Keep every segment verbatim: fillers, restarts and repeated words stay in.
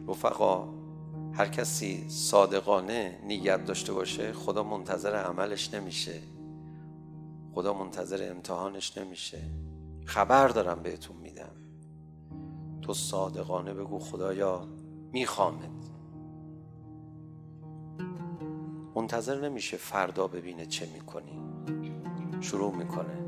رفقا، هر کسی صادقانه نیت داشته باشه خدا منتظر عملش نمیشه، خدا منتظر امتحانش نمیشه. خبر دارم بهتون میدم، تو صادقانه بگو خدایا میخوامت. منتظر نمیشه فردا ببینه چه میکنی، شروع میکنه.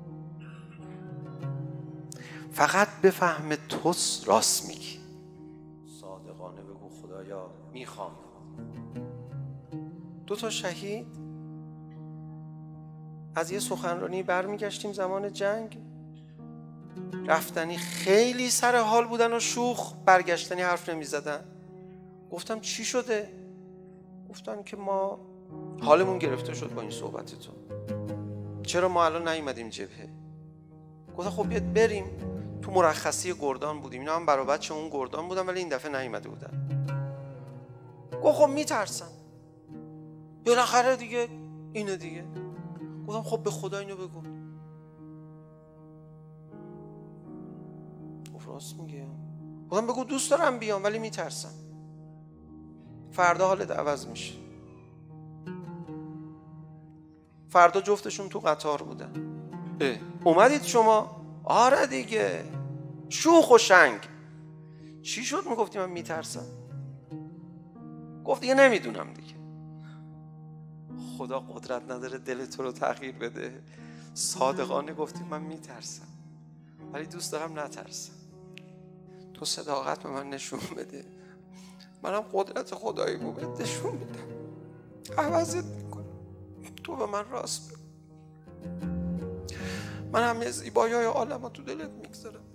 فقط بفهمه تو راست میگی. صادقانه بگو خدایا میخوام. دو تا شهید از یه سخنرانی برمیگشتیم زمان جنگ، رفتنی خیلی سر حال بودن و شوخ، برگشتنی حرف نمیزدن. گفتم چی شده؟ گفتن که ما حالمون گرفته شد با این صحبتتون، چرا ما الان نیومدیم جبهه؟ گفتم خب بیاد بریم. تو مرخصی گردان بودیم، اینا هم برای بچه اون گردان بودن ولی این دفعه نیومده بودن. گفت خب میترسم بالاخره دیگه اینه دیگه. گفتم خب به خدا اینو بگو. گفت راست میگه. گفتم بگو دوست دارم بیام ولی میترسم، فردا حالت عوض میشه. فردا جفتشون تو قطار بودن. اه اومدید شما؟ آره دیگه، شوخ و شنگ. چی شد میگفتی من میترسم؟ گفت دیگه نمیدونم دیگه. خدا قدرت نداره دل تو رو تغییر بده. صادقانه گفتی من میترسم ولی دوست دارم نترسم. تو صداقت به من نشون بده، منم قدرت خدایی رو بهت نشون میدم، عوضت میکنم. تو به من راست بگو، من همه زیبایی های عالم تو دلت میگذارم.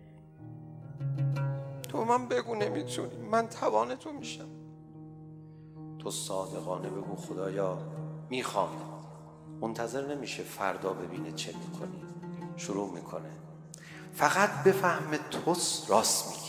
تو به من بگو نمیتونی، من توان تو میشم. تو صادقانه بگو خدایا میخوام. منتظر نمیشه فردا ببینه چه میکنی، شروع میکنه. فقط بفهمه تو راست میگی.